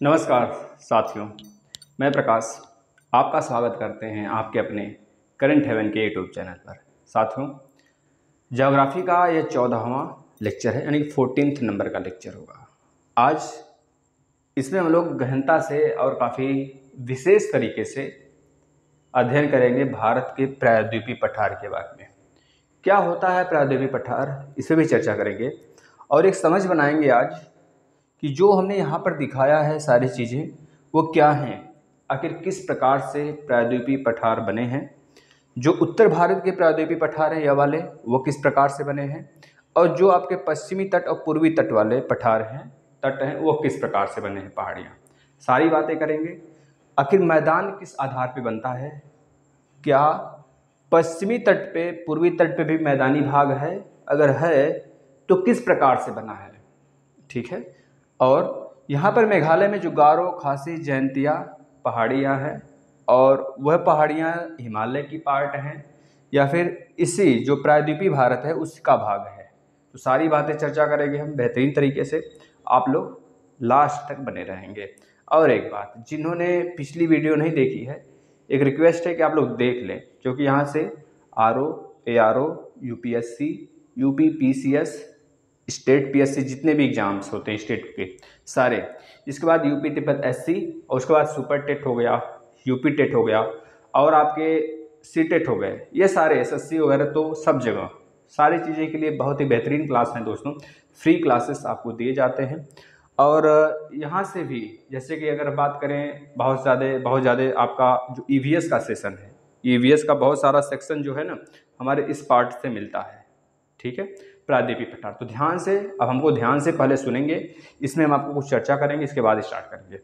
नमस्कार साथियों, मैं प्रकाश आपका स्वागत करते हैं आपके अपने करंट हेवन के यूट्यूब चैनल पर। साथियों, ज्योग्राफी का यह 14वां लेक्चर है, यानी कि 14th नंबर का लेक्चर होगा। आज इसमें हम लोग गहनता से और काफ़ी विशेष तरीके से अध्ययन करेंगे भारत के प्रायद्वीपीय पठार के बारे में। क्या होता है प्रायद्वीपीय पठार, इस पर भी चर्चा करेंगे और एक समझ बनाएंगे आज कि जो हमने यहाँ पर दिखाया है सारी चीज़ें वो क्या हैं, आखिर किस प्रकार से प्रायद्वीपीय पठार बने हैं। जो उत्तर भारत के प्रायद्वीपीय पठार हैं यह वाले, वो किस प्रकार से बने हैं, और जो आपके पश्चिमी तट और पूर्वी तट वाले पठार हैं, तट हैं, वो किस प्रकार से बने हैं, पहाड़ियाँ, सारी बातें करेंगे। आखिर मैदान किस आधार पर बनता है, क्या पश्चिमी तट पे पूर्वी तट पे भी मैदानी भाग है, अगर है तो किस प्रकार से बना है, ठीक है। और यहाँ पर मेघालय में जो गारो, खासी, जयंतिया पहाड़ियाँ हैं, और वह पहाड़ियाँ हिमालय की पार्ट हैं या फिर इसी जो प्रायद्वीपीय भारत है उसका भाग है। तो सारी बातें चर्चा करेंगे हम बेहतरीन तरीके से, आप लोग लास्ट तक बने रहेंगे। और एक बात, जिन्होंने पिछली वीडियो नहीं देखी है, एक रिक्वेस्ट है कि आप लोग देख लें, क्योंकि यहाँ से RO, ARO, UPSC, UP PCS, state PSC जितने भी एग्जाम्स होते हैं स्टेट के सारे, इसके बाद UP तिब्बत SC, और उसके बाद सुपर टेट हो गया, UP टेट हो गया, और आपके C टेट हो गए, ये सारे SSC वगैरह, तो सब जगह सारी चीज़ें के लिए बहुत ही बेहतरीन क्लास हैं दोस्तों। फ्री क्लासेस आपको दिए जाते हैं। और यहाँ से भी जैसे कि अगर बात करें, बहुत ज़्यादा आपका जो EVS का सेशन है, EVS का बहुत सारा सेक्शन जो है ना हमारे इस पार्ट से मिलता है, ठीक है, प्रायद्वीपीय पठार। तो ध्यान से, अब हमको ध्यान से पहले सुनेंगे, इसमें हम आपको कुछ चर्चा करेंगे, इसके बाद स्टार्ट करेंगे।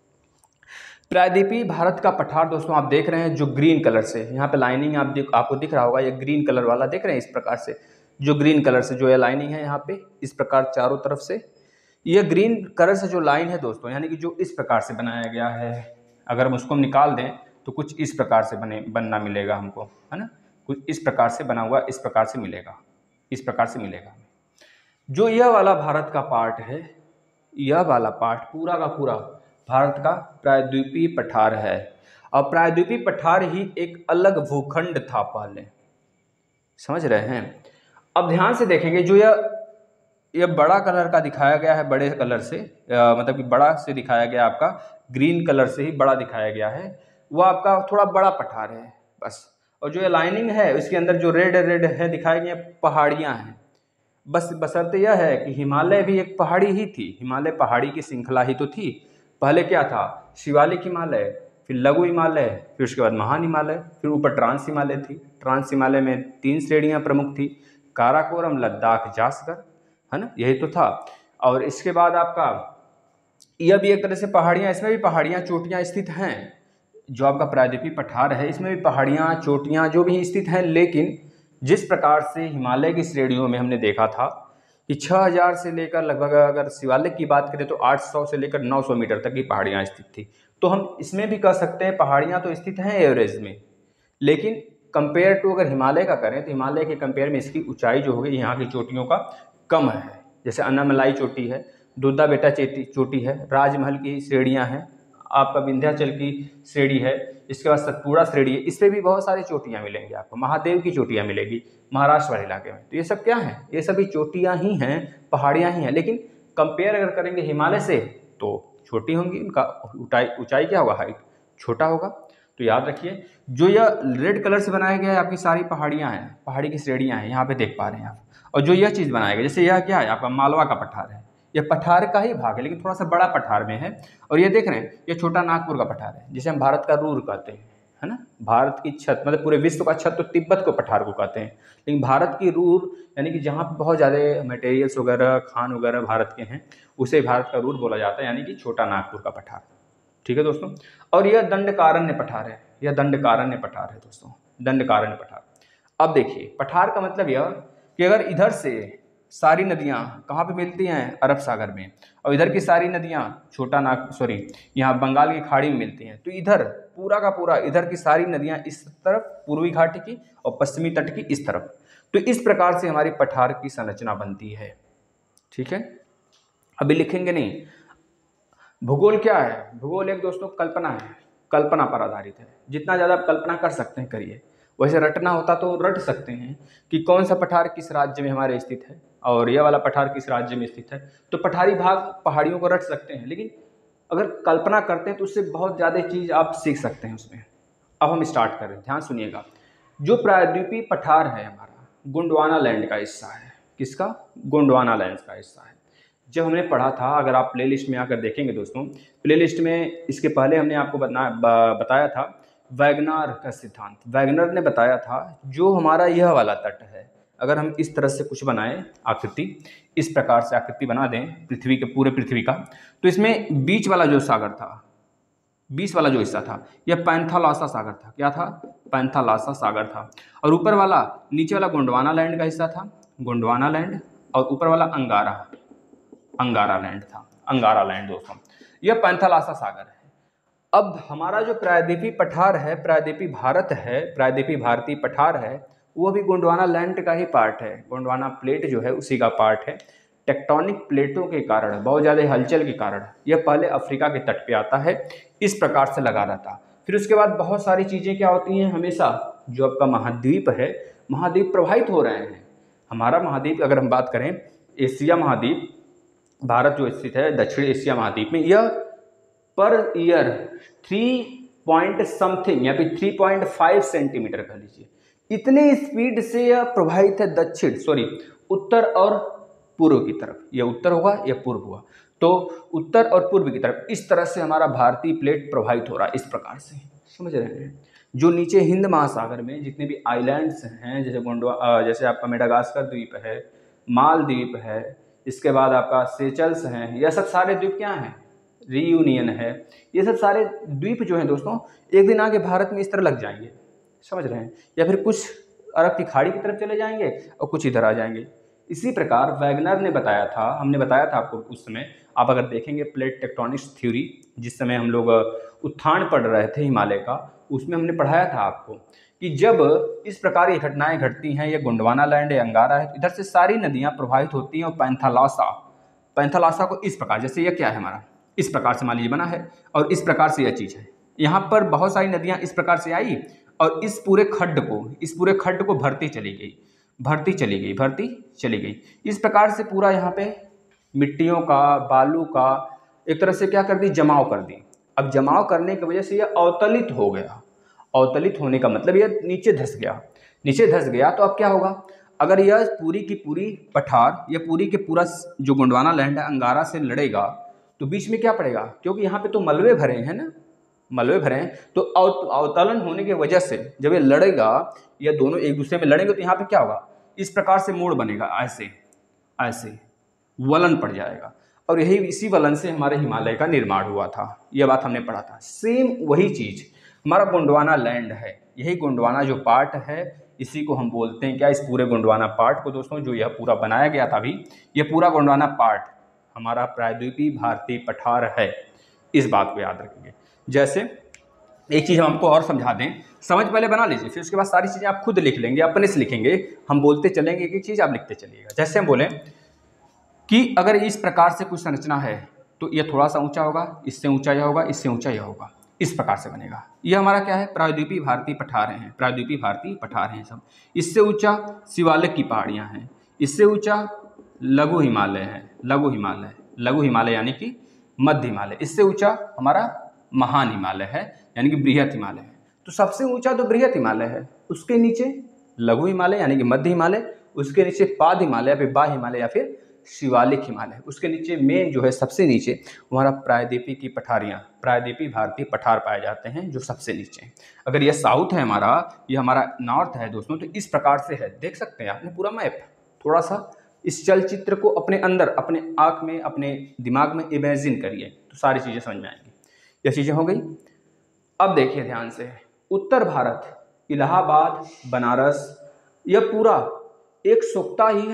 प्रायद्वीपीय भारत का पठार दोस्तों आप देख रहे हैं जो ग्रीन कलर से यहाँ पे लाइनिंग आपको दिख रहा होगा, ये ग्रीन कलर वाला देख रहे हैं, इस प्रकार से जो ग्रीन कलर से जो ये लाइनिंग है यहाँ पे इस प्रकार चारों तरफ से, ये ग्रीन कलर से जो लाइन है दोस्तों, यानी कि जो इस प्रकार से बनाया गया है, अगर हम उसको निकाल दें तो कुछ इस प्रकार से बनना मिलेगा हमको, है ना, कुछ इस प्रकार से बना हुआ इस प्रकार से मिलेगा, इस प्रकार से मिलेगा। जो यह वाला भारत का पार्ट है, यह वाला पार्ट पूरा का पूरा भारत का प्रायद्वीपीय पठार है। और प्रायद्वीपीय पठार ही एक अलग भूखंड था पहले, समझ रहे हैं। अब ध्यान से देखेंगे, जो यह बड़ा कलर का दिखाया गया है, बड़े कलर से मतलब कि बड़ा से दिखाया गया, आपका ग्रीन कलर से ही बड़ा दिखाया गया है, वह आपका थोड़ा बड़ा पठार है बस। और जो ये लाइनिंग है उसके अंदर जो रेड रेड है दिखाई गई पहाड़ियाँ हैं, बस बशर्ते यह है कि हिमालय भी एक पहाड़ी ही थी, हिमालय पहाड़ी की श्रृंखला ही तो थी। पहले क्या था, शिवालिक हिमालय, फिर लघु हिमालय, फिर उसके बाद महान हिमालय, फिर ऊपर ट्रांस हिमालय थी। ट्रांस हिमालय में 3 श्रेणियां प्रमुख थी, काराकोरम, लद्दाख, जासकर, है ना, यही तो था। और इसके बाद आपका यह भी एक तरह से पहाड़ियाँ, इसमें भी पहाड़ियाँ चोटियाँ स्थित हैं। जो आपका प्रायद्वीपीय पठार है इसमें भी पहाड़ियाँ चोटियाँ जो भी स्थित हैं, लेकिन जिस प्रकार से हिमालय की श्रेणियों में हमने देखा था कि 6000 से लेकर लगभग, अगर शिवालिक की बात करें तो 800 से लेकर 900 मीटर तक की पहाड़ियाँ स्थित थी। तो हम इसमें भी कह सकते हैं पहाड़ियाँ तो स्थित हैं एवरेज में, लेकिन कंपेयर टू अगर हिमालय का करें तो हिमालय के कंपेयर में इसकी ऊंचाई जो होगी यहाँ की चोटियों का कम है। जैसे अन्नामलाई चोटी है, दुद्धा बेटा चोटी है, राजमहल की श्रेणियाँ हैं, आपका विंध्याचल की श्रेणी है, इसके बाद सतपुड़ा श्रेणी है, इस पर भी बहुत सारी चोटियाँ मिलेंगी आपको, महादेव की चोटियाँ मिलेगी महाराष्ट्र वाले इलाके में। तो ये सब क्या है, ये सभी चोटियाँ ही हैं, पहाड़ियाँ ही हैं, लेकिन कंपेयर अगर करेंगे हिमालय से तो छोटी होंगी, उनका ऊंचाई क्या होगा, हाइट छोटा होगा। तो याद रखिए, जो यह रेड कलर से बनाया गया है आपकी सारी पहाड़ियाँ हैं, पहाड़ी की श्रेणियाँ हैं, यहाँ पे देख पा रहे हैं आप। और जो यह चीज़ बनाया गया, जैसे यह क्या है आपका मालवा का पठार है, यह पठार का ही भाग है लेकिन थोड़ा सा बड़ा पठार में है। और ये देख रहे हैं, ये छोटा नागपुर का पठार है, जिसे हम भारत का रूर कहते हैं, है ना, भारत की छत, मतलब पूरे विश्व का छत तो तिब्बत को पठार को कहते हैं, लेकिन भारत की रूर यानी कि जहाँ पर बहुत ज़्यादा मटेरियल्स वगैरह, खान वगैरह भारत के हैं, उसे भारत का रूर बोला जाता है, यानी कि छोटा नागपुर का पठार, ठीक है दोस्तों। और यह दंडकारण्य पठार है, यह दंडकारण्य पठार है दोस्तों, दंडकारण्य पठार। अब देखिए, पठार का मतलब यह कि अगर इधर से सारी नदियाँ कहाँ पे मिलती हैं, अरब सागर में, और इधर की सारी नदियाँ यहाँ बंगाल की खाड़ी में मिलती हैं, तो इधर पूरा का पूरा इधर की सारी नदियाँ इस तरफ पूर्वी घाटी की और पश्चिमी तट की इस तरफ, तो इस प्रकार से हमारी पठार की संरचना बनती है, ठीक है। अभी लिखेंगे नहीं, भूगोल क्या है? भूगोल एक दोस्तों कल्पना है, कल्पना पर आधारित है। जितना ज़्यादा आप कल्पना कर सकते हैं करिए। वैसे रटना होता तो रट सकते हैं कि कौन सा पठार किस राज्य में हमारे स्थित है और यह वाला पठार किस राज्य में स्थित है, तो पठारी भाग पहाड़ियों को रट सकते हैं। लेकिन अगर कल्पना करते हैं तो उससे बहुत ज़्यादा चीज़ आप सीख सकते हैं उसमें। अब हम स्टार्ट करें, ध्यान सुनिएगा। जो प्रायद्वीपीय पठार है हमारा, गोंडवाना लैंड का हिस्सा है। किसका? गोंडवाना लैंड का हिस्सा है। जब हमने पढ़ा था, अगर आप प्लेलिस्ट में आकर देखेंगे दोस्तों, प्लेलिस्ट में इसके पहले हमने आपको बताया था वैगनार का सिद्धांत। वैगनर ने बताया था जो हमारा यह वाला तट है, अगर हम इस तरह से कुछ बनाएं आकृति, इस प्रकार से आकृति बना दें पृथ्वी के, पूरे पृथ्वी का, तो इसमें बीच वाला जो सागर था, बीच वाला जो हिस्सा था, यह पैंथालॉसा सागर था। क्या था? पैंथालॉसा सागर था। और ऊपर वाला, नीचे वाला गोंडवाना लैंड का हिस्सा था, गोंडवाना लैंड, और ऊपर वाला अंगारा लैंड था। अंगारा लैंड दोस्तों, यह पैंथालॉसा सागर है। अब हमारा जो प्रायद्वीपीय पठार है, प्रायद्वीपीय भारत है, प्रायद्वीपीय भारतीय पठार है, वो भी गोंडवाना लैंड का ही पार्ट है। गोंडवाना प्लेट जो है उसी का पार्ट है। टेक्टोनिक प्लेटों के कारण, बहुत ज़्यादा हलचल के कारण, यह पहले अफ्रीका के तट पे आता है, इस प्रकार से लगा रहता। फिर उसके बाद बहुत सारी चीज़ें क्या होती हैं, हमेशा जो आपका महाद्वीप है, महाद्वीप प्रभावित हो रहे हैं। हमारा महाद्वीप, अगर हम बात करें एशिया महाद्वीप, भारत जो स्थित है दक्षिण एशिया महाद्वीप में, यह पर ईयर 3 पॉइंट समथिंग या फिर 3.5 सेंटीमीटर कह लीजिए, इतने स्पीड से यह प्रभावित है उत्तर और पूर्व की तरफ। यह उत्तर होगा, यह पूर्व हुआ, तो उत्तर और पूर्व की तरफ इस तरह से हमारा भारतीय प्लेट प्रभावित हो रहा है, इस प्रकार से। समझ रहे हैं? जो नीचे हिंद महासागर में जितने भी आइलैंड्स हैं, जैसे जैसे आपका मेडागास्कर द्वीप है, मालद्वीप है, इसके बाद आपका सेचल्स हैं, यह सब सारे द्वीप क्या हैं? रीयूनियन है। ये सब सारे द्वीप जो हैं दोस्तों, एक दिन आगे भारत में इस तरह लग जाएंगे। समझ रहे हैं? या फिर कुछ अरब की खाड़ी की तरफ चले जाएंगे और कुछ इधर आ जाएंगे। इसी प्रकार वैगनर ने बताया था, हमने बताया था आपको उस समय, आप अगर देखेंगे प्लेट टेक्टोनिक्स थ्योरी, जिस समय हम लोग उत्थान पढ़ रहे थे हिमालय का, उसमें हमने पढ़ाया था आपको कि जब इस प्रकार की घटनाएं घटती हैं, ये गोंडवाना लैंड है, अंगारा है, इधर से सारी नदियां प्रभावित होती हैं और पैंथालॉसा को इस प्रकार, जैसे ये क्या है हमारा, इस प्रकार से मान लीजिए बना है और इस प्रकार से यह चीज़ है। यहाँ पर बहुत सारी नदियाँ इस प्रकार से आई और इस पूरे खड्ड को भरती चली गई। इस प्रकार से पूरा यहाँ पे मिट्टियों का, बालू का एक तरह से क्या कर दी, जमाव कर दी। अब जमाव करने की वजह से यह अवतलित हो गया। अवतलित होने का मतलब यह नीचे धंस गया। तो अब क्या होगा, अगर यह पूरी की पूरी पठार, यह पूरी के पूरा जो गोंडवाना लैंड है अंगारा से लड़ेगा, तो बीच में क्या पड़ेगा, क्योंकि यहाँ पे तो मलबे भरे हैं ना, मलबे भरे हैं, तो अवतलन होने की वजह से जब ये लड़ेगा, ये दोनों एक दूसरे में लड़ेंगे, तो यहाँ पे क्या होगा, इस प्रकार से मोड़ बनेगा, ऐसे वलन पड़ जाएगा। और यही इसी वलन से हमारे हिमालय का निर्माण हुआ था। यह बात हमने पढ़ा था। सेम वही चीज़ हमारा गोंडवाना लैंड है। यही गोंडवाना जो पार्ट है, इसी को हम बोलते हैं क्या, इस पूरे गोंडवाना पार्ट को दोस्तों, जो यह पूरा बनाया गया था अभी, यह पूरा गोंडवाना पार्ट हमारा प्रायद्वीपीय भारतीय पठार है। इस बात को याद रखेंगे। जैसे एक चीज़ हम आपको और समझा दें, समझ पहले बना लीजिए, फिर उसके बाद सारी चीज़ें आप खुद लिख लेंगे, अपने से लिखेंगे, हम बोलते चलेंगे, एक चीज़ आप लिखते चलिएगा। जैसे हम बोलें कि अगर इस प्रकार से कुछ संरचना है, तो यह थोड़ा सा ऊंचा होगा, इससे ऊंचा यह होगा, इससे ऊंचा यह होगा, इस प्रकार से बनेगा। यह हमारा क्या है, प्रायद्वीपीय भारतीय पठार हैं, प्रायद्वीपीय भारतीय पठार हैं सब। इससे ऊंचा शिवालिक की पहाड़ियाँ हैं, इससे ऊंचा लघु हिमालय है, लघु हिमालय यानी कि मध्य हिमालय, इससे ऊंचा हमारा महान हिमालय है यानी कि बृहत हिमालय है। तो सबसे ऊंचा तो बृहत हिमालय है, उसके नीचे लघु हिमालय यानी कि मध्य हिमालय, उसके नीचे पाद हिमालय या फिर बा हिमालय या फिर शिवालिक हिमालय, उसके नीचे मेन जो है सबसे नीचे हमारा प्रायद्वीपीय की पठारियाँ, प्रायद्वीपीय भारतीय पठार पाए जाते हैं, जो सबसे नीचे। अगर यह साउथ है हमारा, यह हमारा नॉर्थ है दोस्तों, तो इस प्रकार से है। देख सकते हैं आपने पूरा मैप, थोड़ा सा इस चलचित्र को अपने अंदर, अपने आँख में, अपने दिमाग में इमेजिन करिए, तो सारी चीज़ें समझ में आएंगी। यह चीज़ें हो गई। अब देखिए ध्यान से, उत्तर भारत, इलाहाबाद, बनारस, यह पूरा एक सोख्ता ही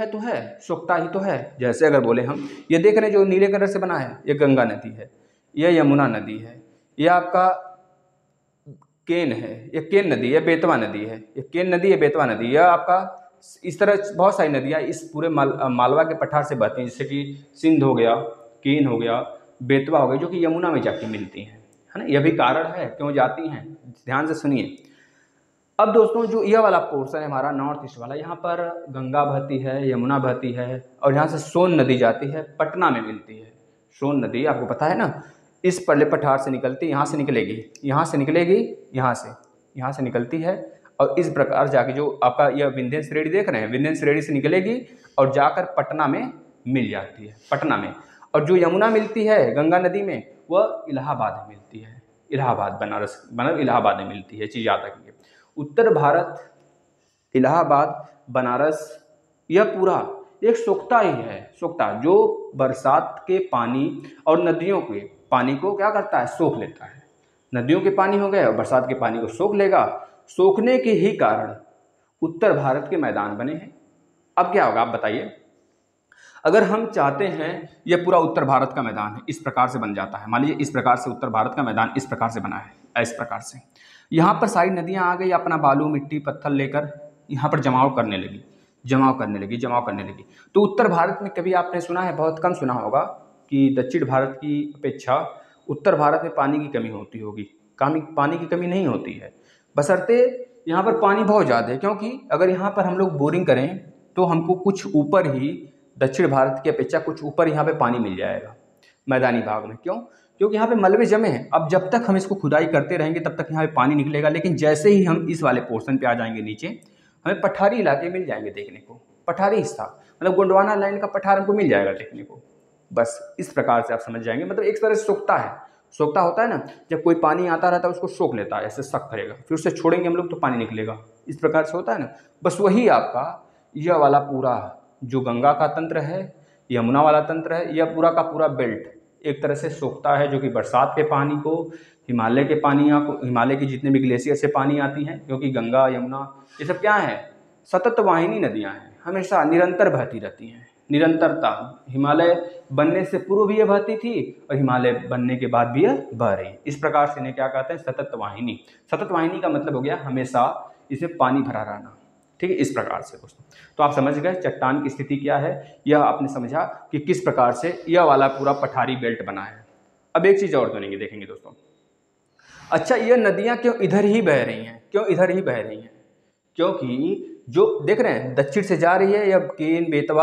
तो है। जैसे अगर बोले हम, ये देख रहे हैं जो नीले कलर से बना है, ये गंगा नदी है, यह यमुना नदी है, यह आपका केन है, यह केन नदी है, बेतवा नदी है, यह केन नदी है, बेतवा नदी, यह आपका इस तरह बहुत सारी नदियाँ इस पूरे मालवा के पठार से बहती हैं, जैसे कि सिंध हो गया, केन हो गया, बेतवा हो गई जो कि यमुना में जाके मिलती हैं, है ना। यह भी कारण है क्यों जाती हैं, ध्यान से सुनिए। अब दोस्तों जो यह वाला पोर्शन है हमारा नॉर्थ ईस्ट वाला, यहाँ पर गंगा बहती है, यमुना बहती है और यहाँ से सोन नदी जाती है, पटना में मिलती है। सोन नदी आपको पता है ना, इस परले पठार से निकलती, यहाँ से निकलेगी, यहाँ से निकलेगी, यहाँ से निकलती है और इस प्रकार जाके जो आपका यह विंध्य श्रेणी देख रहे हैं, विंध्य श्रेणी से निकलेगी और जाकर पटना में मिल जाती है, पटना में। और जो यमुना मिलती है गंगा नदी में, वह इलाहाबाद में मिलती है, इलाहाबाद बनारस मतलब इलाहाबाद में मिलती है, चीज़ याद रखिए। उत्तर भारत, इलाहाबाद, बनारस, यह पूरा एक सोख्ता ही है, सोख्ता जो बरसात के पानी और नदियों के पानी को क्या करता है, सोख लेता है। नदियों के पानी हो गए और बरसात के पानी को सोख लेगा, सोखने के ही कारण उत्तर भारत के मैदान बने हैं। अब क्या होगा आप बताइए, अगर हम चाहते हैं यह पूरा उत्तर भारत का मैदान है, इस प्रकार से बन जाता है, मान लीजिए इस प्रकार से उत्तर भारत का मैदान इस प्रकार से बना है, इस प्रकार से यहाँ पर सारी नदियाँ आ गई, अपना बालू मिट्टी पत्थर लेकर यहाँ पर जमाव करने लगी। तो उत्तर भारत में कभी आपने सुना है, बहुत कम सुना होगा कि दक्षिण भारत की अपेक्षा उत्तर भारत में पानी की कमी होती होगी। पानी की कमी नहीं होती है, बशर्ते यहाँ पर पानी बहुत ज़्यादा है, क्योंकि अगर यहाँ पर हम लोग बोरिंग करें तो हमको कुछ ऊपर ही दक्षिण भारत की अपेक्षा कुछ ऊपर यहाँ पे पानी मिल जाएगा मैदानी भाग में। क्यों? क्योंकि यहाँ पे मलबे जमे हैं। अब जब तक हम इसको खुदाई करते रहेंगे तब तक यहाँ पे पानी निकलेगा, लेकिन जैसे ही हम इस वाले पोर्शन पे आ जाएंगे नीचे, हमें पठारी इलाके मिल जाएंगे देखने को, पठारी हिस्सा मतलब गोंडवाना लाइन का पठार हमको मिल जाएगा देखने को। बस इस प्रकार से आप समझ जाएंगे, मतलब एक तरह से सोखता है। सोखता होता है ना, जब कोई पानी आता रहता है उसको सोख लेता है, ऐसे सक करेगा, फिर उससे छोड़ेंगे हम लोग तो पानी निकलेगा, इस प्रकार से होता है ना। बस वही आपका यह वाला पूरा जो गंगा का तंत्र है, यमुना वाला तंत्र है, यह पूरा का पूरा बेल्ट एक तरह से सोखता है, जो कि बरसात के पानी को, हिमालय के पानियाँ को, हिमालय की जितने भी ग्लेशियर से पानी आती हैं, क्योंकि गंगा यमुना ये सब क्या है, सतत वाहिनी नदियाँ हैं, हमेशा निरंतर बहती रहती हैं, निरंतरता। हिमालय बनने से पूर्व भी यह बहती थी और हिमालय बनने के बाद भी यह बह रही। इस प्रकार से इन्हें क्या कहते हैं, सतत वाहिनी। सतत वाहिनी का मतलब हो गया हमेशा इसमें पानी भरा रहना, ठीक है, इस प्रकार से दोस्तों। तो आप समझ गए चट्टान की स्थिति क्या है, यह आपने समझा कि किस प्रकार से यह वाला पूरा पठारी बेल्ट बना है। अब एक चीज़ और सुनेंगे, देखेंगे दोस्तों। अच्छा, यह नदियाँ क्यों इधर ही बह रही हैं, क्यों इधर ही बह रही हैं? क्योंकि जो देख रहे हैं दक्षिण से जा रही है, या केन, बेतवा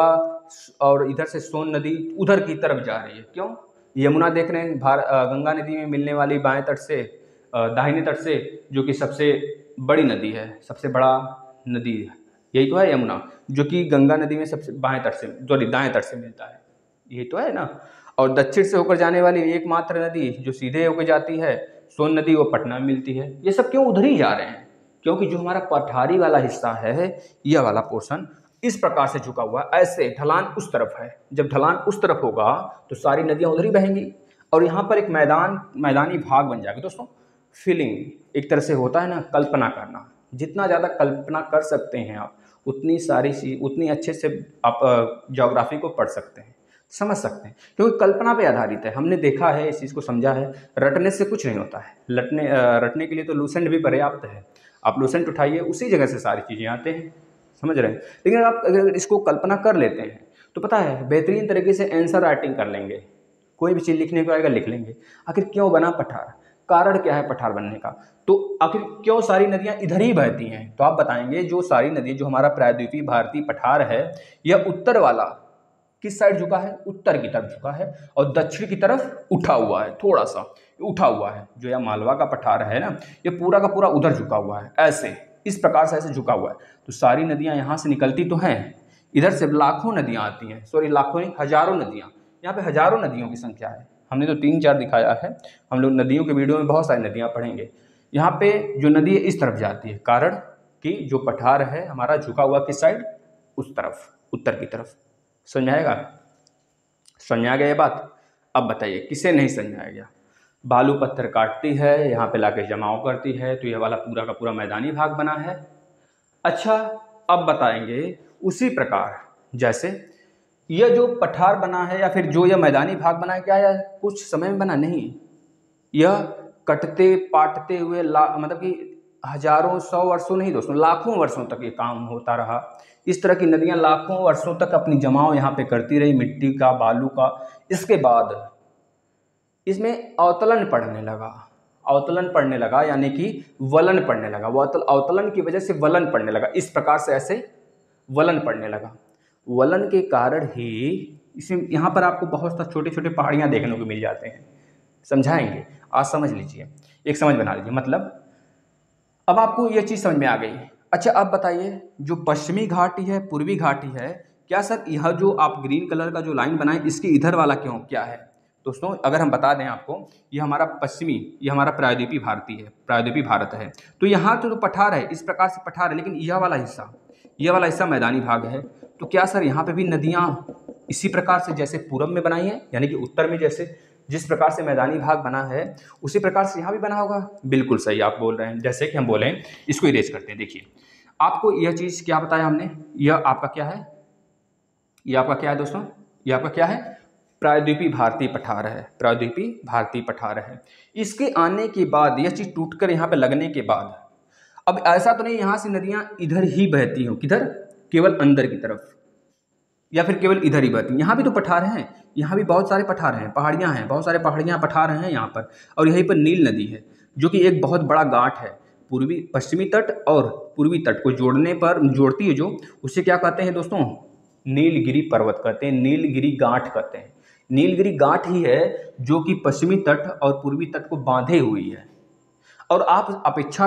और इधर से सोन नदी उधर की तरफ जा रही है। क्यों? यमुना देख रहे हैं गंगा नदी में मिलने वाली बाएं तट से दाहिने तट से, जो कि सबसे बड़ी नदी है, सबसे बड़ा नदी यही तो है यमुना, जो कि गंगा नदी में सबसे बाएं तट से, दाएं तट से मिलता है, यही तो है ना। और दक्षिण से होकर जाने वाली एकमात्र नदी जो सीधे होकर जाती है, सोन नदी, वो पटना में मिलती है। ये सब क्यों उधर ही जा रहे हैं? क्योंकि जो हमारा पठारी वाला हिस्सा है, यह वाला पोर्शन इस प्रकार से झुका हुआ है, ऐसे ढलान उस तरफ है। जब ढलान उस तरफ होगा तो सारी नदियां उधर ही बहेंगी और यहाँ पर एक मैदानी भाग बन जाएगा दोस्तों। फीलिंग एक तरह से होता है ना, कल्पना करना, जितना ज़्यादा कल्पना कर सकते हैं आप, उतनी अच्छे से आप ज्योग्राफी को पढ़ सकते हैं, समझ सकते हैं, क्योंकि कल्पना पे आधारित है। हमने देखा है, इस चीज़ को समझा है। रटने से कुछ नहीं होता है, रटने के लिए तो लूसेंट भी पर्याप्त है। आप लूसेंट उठाइए, उसी जगह से सारी चीज़ें आते हैं, समझ रहे हैं। लेकिन आप अगर इसको कल्पना कर लेते हैं तो पता है बेहतरीन तरीके से आंसर राइटिंग कर लेंगे, कोई भी चीज़ लिखने को आएगा लिख लेंगे। आखिर क्यों बना पठार, कारण क्या है पठार बनने का, तो आखिर क्यों सारी नदियां इधर ही बहती हैं? तो आप बताएंगे जो सारी नदी, जो हमारा प्रायद्वीपीय भारतीय पठार है, यह उत्तर वाला किस साइड झुका है, उत्तर की तरफ झुका है, और दक्षिण की तरफ उठा हुआ है, थोड़ा सा उठा हुआ है। जो यह मालवा का पठार है ना, ये पूरा का पूरा उधर झुका हुआ है, ऐसे इस प्रकार से ऐसे झुका हुआ है। तो सारी नदियां यहाँ से निकलती तो हैं, इधर से लाखों नदियां आती हैं, सॉरी लाखों नहीं, हजारों नदियां, यहाँ पे हजारों नदियों की संख्या है। हमने तो 3-4 दिखाया है, हम लोग नदियों के वीडियो में बहुत सारी नदियाँ पढ़ेंगे। यहाँ पे जो नदी है इस तरफ जाती है, कारण कि जो पठार है हमारा झुका हुआ किस साइड, उस तरफ, उत्तर की तरफ। समझ आएगा? समझ आ गया ये बात? अब बताइए किसे नहीं समझ आ गया? बालू पत्थर काटती है, यहाँ पे लाके जमाव करती है, तो यह वाला पूरा का पूरा मैदानी भाग बना है। अच्छा, अब बताएंगे उसी प्रकार जैसे यह जो पठार बना है, या फिर जो यह मैदानी भाग बना है, क्या यह कुछ समय में बना? नहीं, यह कटते पाटते हुए मतलब कि हजारों, 100 वर्षों नहीं दोस्तों, लाखों वर्षों तक ये काम होता रहा। इस तरह की नदियां लाखों वर्षों तक अपनी जमाव यहाँ पे करती रही, मिट्टी का, बालू का। इसके बाद इसमें अवतलन पढ़ने लगा, अवतलन पढ़ने लगा यानी कि वलन पढ़ने लगा। वो अवतलन की वजह से वलन पढ़ने लगा, इस प्रकार से ऐसे वलन पढ़ने लगा। वलन के कारण ही इसमें यहाँ पर आपको बहुत सा छोटे छोटे पहाड़ियाँ देखने को मिल जाते हैं। समझाएंगे, आज समझ लीजिए, एक समझ बना लीजिए। मतलब अब आपको ये चीज़ समझ में आ गई। अच्छा अब बताइए, जो पश्चिमी घाटी है, पूर्वी घाटी है, क्या सर यह जो आप ग्रीन कलर का जो लाइन बनाए इसके इधर वाला क्यों क्या है? दोस्तों अगर हम बता दें आपको, ये हमारा पश्चिमी, ये हमारा प्रायद्वीपीय भारतीय है, प्रायद्वीपीय भारत है। तो यहाँ तो पठार है, इस प्रकार से पठार है, लेकिन यह वाला हिस्सा मैदानी भाग है। तो क्या सर यहाँ पे भी नदियाँ इसी प्रकार से जैसे पूरब में बनाई है, यानी कि उत्तर में जैसे जिस प्रकार से मैदानी भाग बना है उसी प्रकार से यहाँ भी बना होगा? बिल्कुल सही आप बोल रहे हैं। जैसे कि हम बोलें, इसको इरेज करते हैं। देखिए आपको यह चीज़ क्या बताया हमने, यह आपका क्या है, यह आपका क्या है दोस्तों, यह आपका क्या है, प्रायद्वीपीय भारतीय पठार है, प्रायद्वीपीय भारतीय पठार है। इसके आने के बाद यह चीज़ टूटकर यहाँ पे लगने के बाद, अब ऐसा तो नहीं यहाँ से नदियाँ इधर ही बहती हों, किधर, केवल अंदर की तरफ, या फिर केवल इधर ही बहती। यहाँ भी तो पठार हैं, यहाँ भी बहुत सारे पठार हैं, पहाड़ियाँ हैं, बहुत सारे पहाड़ियाँ पठार हैं यहाँ पर। और यहीं पर नील नदी है जो कि एक बहुत बड़ा गांठ है, पूर्वी पश्चिमी तट और पूर्वी तट को जोड़ने पर जोड़ती है, जो उसे क्या कहते हैं दोस्तों, नीलगिरी पर्वत कहते हैं, नीलगिरी गांठ कहते हैं। नीलगिरी गांठ ही है जो कि पश्चिमी तट और पूर्वी तट को बांधे हुई है। और आप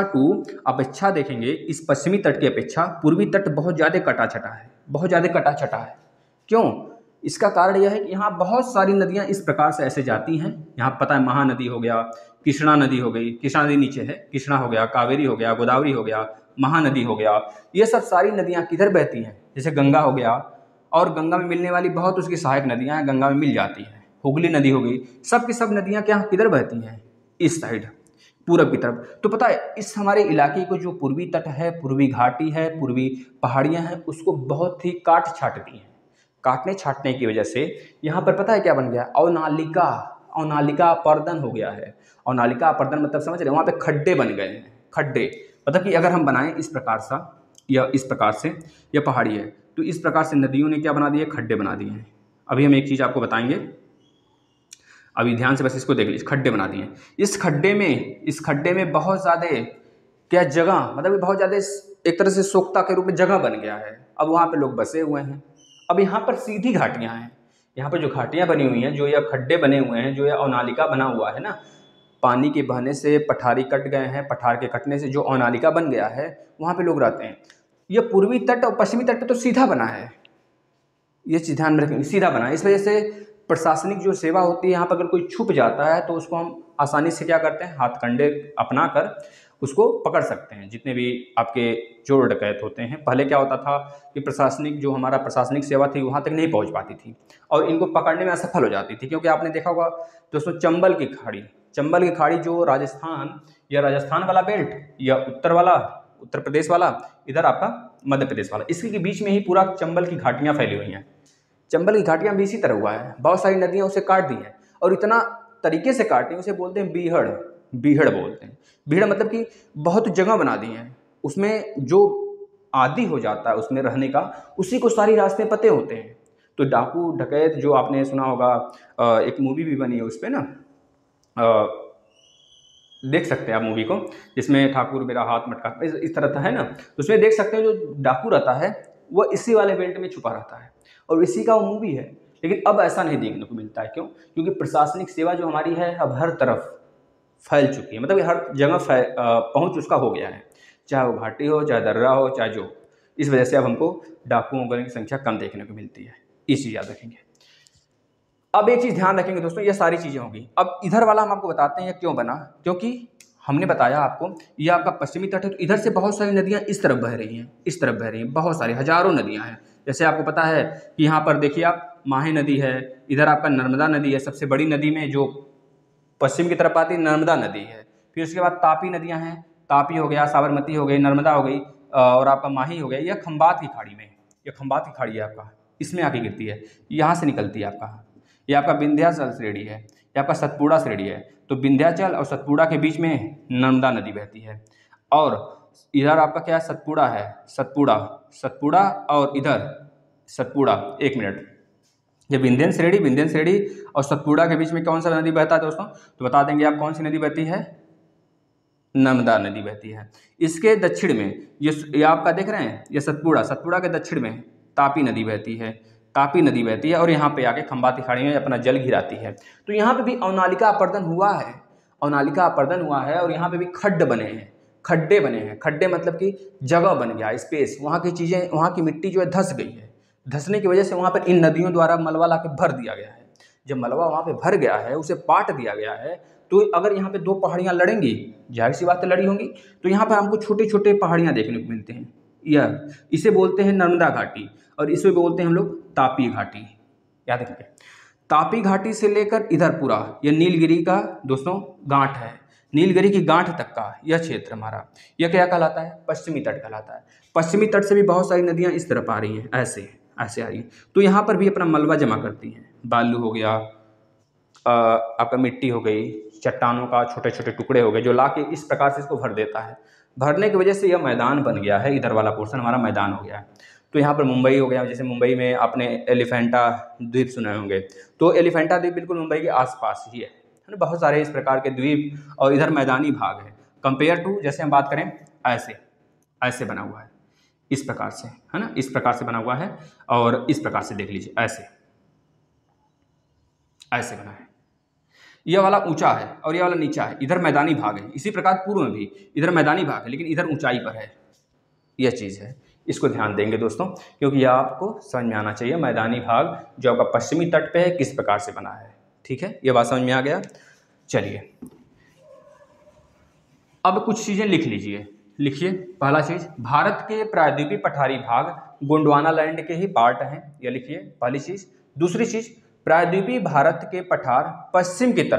अपेक्षा देखेंगे, इस पश्चिमी तट की अपेक्षा पूर्वी तट बहुत ज़्यादा कटा छटा है, बहुत ज़्यादा कटा छटा है। क्यों? इसका कारण यह है कि यहाँ बहुत सारी नदियाँ इस प्रकार से ऐसे जाती हैं। यहाँ पता है महानदी हो गया, कृष्णा नदी हो गई, कृष्णा नदी नीचे है, कृष्णा हो गया, कावेरी हो गया, गोदावरी हो गया, महानदी हो गया, ये सब सारी नदियाँ किधर बहती हैं? जैसे गंगा हो गया, और गंगा में मिलने वाली बहुत उसकी सहायक नदियाँ हैं, गंगा में मिल जाती हैं। हुगली नदी हो गई, सब की सब नदियाँ क्या किधर बहती हैं? इस साइड, पूरब की तरफ। तो पता है इस हमारे इलाके को जो पूर्वी तट है, पूर्वी घाटी है, पूर्वी पहाड़ियाँ हैं, उसको बहुत ही काट छाटती हैं। काटने छाटने की वजह से यहाँ पर पता है क्या बन गया, अवनालिका, अवनालिका अपर्दन हो गया है। अवनालिका अपर्दन मतलब समझ रहे, वहाँ पे खड्डे बन गए हैं, खड्डे। मतलब कि अगर हम बनाएं इस प्रकार सा, या इस प्रकार से, यह पहाड़ी है, तो इस प्रकार से नदियों ने क्या बना दिए, खड्डे बना दिए हैं। अभी हम एक चीज़ आपको बताएंगे, अभी ध्यान से बस इसको देख लीजिए, खड्डे बना दिए। इस खड्डे में बहुत ज़्यादा क्या जगह, मतलब बहुत ज़्यादा एक तरह से सोख्ता के रूप में जगह बन गया है। अब वहाँ पे लोग बसे हुए हैं। अब यहाँ पर सीधी घाटियाँ हैं, यहाँ पर जो घाटियाँ बनी हुई हैं, जो यह खड्डे बने हुए हैं, जो यह अवनालिका बना हुआ है ना, पानी के बहने से पठारी कट गए हैं, पठार के कटने से जो अवनालिका बन गया है, वहाँ पे लोग रहते हैं। यह पूर्वी तट और पश्चिमी तट तो सीधा बना है, ये चीज़ ध्यान में रखेंगे, सीधा बना है। इस वजह से प्रशासनिक जो सेवा होती है यहाँ पर, अगर कोई छुप जाता है तो उसको हम आसानी से क्या करते हैं, हाथ कंडे अपना कर उसको पकड़ सकते हैं। जितने भी आपके चोर डकैत होते हैं, पहले क्या होता था कि प्रशासनिक जो हमारा प्रशासनिक सेवा थी वहाँ तक नहीं पहुँच पाती थी और इनको पकड़ने में असफल हो जाती थी। क्योंकि आपने देखा होगा दोस्तों, चंबल की खाड़ी जो राजस्थान वाला बेल्ट, या उत्तर प्रदेश वाला, इधर आपका मध्य प्रदेश वाला, इसी के बीच में ही पूरा चंबल की घाटियाँ फैली हुई हैं। चंबल की घाटियाँ भी इसी तरह हुआ है, बहुत सारी नदियाँ उसे काट दी हैं, और इतना तरीके से काटी, उसे बोलते हैं बीहड़ बोलते हैं। बीहड़ मतलब कि बहुत जगह बना दी हैं, उसमें जो आदी हो जाता है उसमें रहने का, उसी को सारी रास्ते पते होते हैं। तो डाकू डकैत जो आपने सुना होगा, एक मूवी भी बनी है उस पर ना, देख सकते हैं आप मूवी को, जिसमें ठाकुर मेरा हाथ मटका, इस तरह का है ना, तो उसमें देख सकते हैं जो डाकू रहता है वह इसी वाले बेल्ट में छुपा रहता है, और इसी का वो मूवी है। लेकिन अब ऐसा नहीं देखने को मिलता है। क्यों? क्योंकि प्रशासनिक सेवा जो हमारी है अब हर तरफ फैल चुकी है, मतलब हर जगह पहुंच उसका हो गया है, चाहे वो घाटी हो, चाहे दर्रा हो, चाहे जो। इस वजह से अब हमको डाकुओं वगैरह की संख्या कम देखने को मिलती है, ये चीज़ याद रखेंगे। अब एक चीज़ ध्यान रखेंगे दोस्तों, ये सारी चीज़ें होंगी। अब इधर वाला हम आपको बताते हैं ये क्यों बना, क्योंकि हमने बताया आपको ये आपका पश्चिमी तट है, तो इधर से बहुत सारी नदियाँ इस तरफ बह रही हैं, इस तरफ बह रही हैं, बहुत सारी हजारों नदियाँ हैं। जैसे आपको पता है कि यहाँ पर देखिए आप, माहे नदी है, इधर आपका नर्मदा नदी है, सबसे बड़ी नदी में जो पश्चिम की तरफ आती है नर्मदा नदी है। फिर उसके बाद तापी नदियाँ हैं, तापी हो गया, साबरमती हो गई, नर्मदा हो गई, और आपका माही हो गया। यह खंबात की खाड़ी में, यह खंबात की खाड़ी है आपका, इसमें आके गिरती है, यहाँ से निकलती है आपका। ये आपका विंध्याचल श्रेणी है, ये आपका सतपुड़ा श्रेणी है। तो विंध्याचल और सतपुड़ा के बीच में नर्मदा नदी बहती है, और इधर आपका क्या है, सतपुड़ा है, सतपुड़ा और इधर सतपुड़ा, एक मिनट, जब विंध्यन श्रेणी और सतपुड़ा के बीच में कौन सा नदी बहता है दोस्तों, तो बता देंगे आप कौन सी नदी बहती है, नर्मदा नदी बहती है। इसके दक्षिण में ये आपका देख रहे हैं, ये सतपुड़ा के दक्षिण में तापी नदी बहती है, और यहाँ पे आके खंबाती खाड़ी में अपना जल गिराती है। तो यहाँ पे भी अवनालिका अपर्दन हुआ है, और यहाँ पे भी खड्डे बने हैं। खड्डे मतलब कि जगह बन गया, स्पेस, वहाँ की चीज़ें, वहाँ की मिट्टी जो है धंस गई है। धंसने की वजह से वहाँ पर इन नदियों द्वारा मलबा ला के भर दिया गया है। जब मलबा वहाँ पे भर गया है, उसे पाट दिया गया है, तो अगर यहाँ पे दो पहाड़ियाँ लड़ेंगी, जाहिर सी बात है लड़ी होंगी, तो यहाँ पर हमको छोटे छोटे पहाड़ियाँ देखने को मिलते हैं। यह इसे बोलते हैं नर्मदा घाटी, और इसे बोलते हैं हम लोग तापी घाटी। याद रखेंगे, तापी घाटी से लेकर इधर पूरा यह नीलगिरी का दोस्तों गांठ है, नीलगिरी की गांठ तक का यह क्षेत्र हमारा, यह क्या कहलाता है, पश्चिमी तट कहलाता है। पश्चिमी तट से भी बहुत सारी नदियाँ इस तरफ आ रही हैं, ऐसे आ रही हैं, तो यहाँ पर भी अपना मलबा जमा करती हैं। बालू हो गया, आपका मिट्टी हो गई, चट्टानों का छोटे छोटे टुकड़े हो गए, जो ला के इस प्रकार से इसको भर देता है। भरने की वजह से यह मैदान बन गया है, इधर वाला पोर्शन हमारा मैदान हो गया है। तो यहाँ पर मुंबई हो गया, जैसे मुंबई में आपने एलिफेंटा द्वीप सुने होंगे, तो एलिफेंटा द्वीप बिल्कुल मुंबई के आसपास ही है ना। बहुत सारे इस प्रकार के द्वीप और इधर मैदानी भाग है। कंपेयर टू जैसे हम बात करें, ऐसे बना हुआ है, इस प्रकार से, है ना, इस प्रकार से बना हुआ है, और इस प्रकार से देख लीजिए, ऐसे बना है। यह वाला ऊंचा है और यह वाला नीचा है, इधर मैदानी भाग है। इसी प्रकार पूर्व में भी इधर मैदानी भाग है, लेकिन इधर ऊंचाई पर है। यह चीज़ है, इसको ध्यान देंगे दोस्तों, क्योंकि यह आपको समझ में आना चाहिए। मैदानी भाग जो आपका पश्चिमी तट पे है, किस प्रकार से बना है, ठीक है, यह बात समझ में आ गया। चलिए अब कुछ चीज़ें लिख लीजिए। लिखिए, पहला चीज़, भारत के प्रायद्वीपीय पठारी भाग गोंडवाना लैंड के ही पार्ट हैं, यह लिखिए पहली चीज़। दूसरी चीज़, प्रायद्वीपीय भारत के पठार पश्चिम की